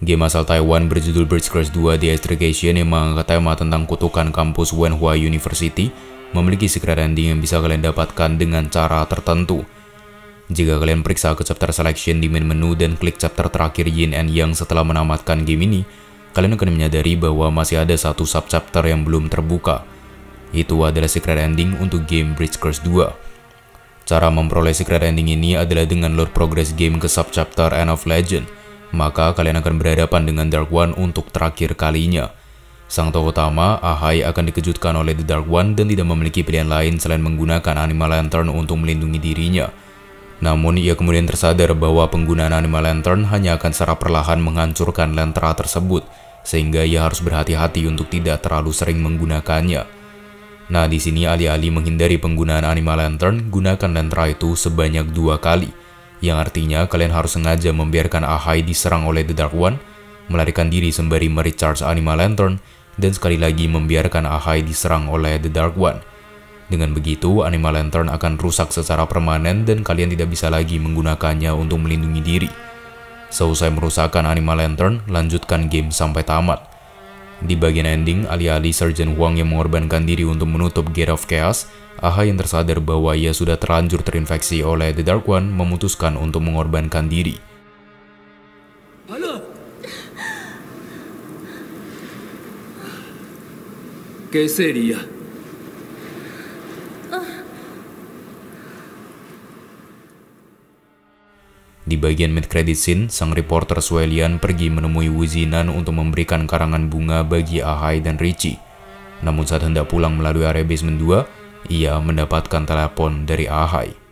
Game asal Taiwan berjudul Bridge Curse 2 The Extrication yang mengangkat tema tentang kutukan kampus Wenhua University memiliki secret ending yang bisa kalian dapatkan dengan cara tertentu. Jika kalian periksa ke chapter selection di main menu dan klik chapter terakhir Yin and Yang setelah menamatkan game ini, kalian akan menyadari bahwa masih ada satu subchapter yang belum terbuka. Itu adalah secret ending untuk game Bridge Curse 2. Cara memperoleh secret ending ini adalah dengan load progress game ke subchapter End of Legend. Maka kalian akan berhadapan dengan Dark One untuk terakhir kalinya. Sang tokoh utama, Ahai, akan dikejutkan oleh The Dark One dan tidak memiliki pilihan lain selain menggunakan Animal Lantern untuk melindungi dirinya. Namun ia kemudian tersadar bahwa penggunaan Animal Lantern hanya akan secara perlahan menghancurkan lentera tersebut, sehingga ia harus berhati-hati untuk tidak terlalu sering menggunakannya. Nah, di sini alih-alih menghindari penggunaan Animal Lantern, gunakan lentera itu sebanyak 2 kali. Yang artinya kalian harus sengaja membiarkan Ahai diserang oleh The Dark One, melarikan diri sembari merecharge Animal Lantern, dan sekali lagi membiarkan Ahai diserang oleh The Dark One. Dengan begitu, Animal Lantern akan rusak secara permanen dan kalian tidak bisa lagi menggunakannya untuk melindungi diri. Seusai merusakkan Animal Lantern, lanjutkan game sampai tamat. Di bagian ending, alih-alih Sergeant Huang yang mengorbankan diri untuk menutup Gate of Chaos, Ahai yang tersadar bahwa ia sudah terlanjur terinfeksi oleh The Dark One memutuskan untuk mengorbankan diri. ¿Qué sería? Di bagian mid-credit scene, sang reporter Suelian pergi menemui Wu Zinan untuk memberikan karangan bunga bagi Ahai dan Richie. Namun saat hendak pulang melalui area basement 2, ia mendapatkan telepon dari Ahai.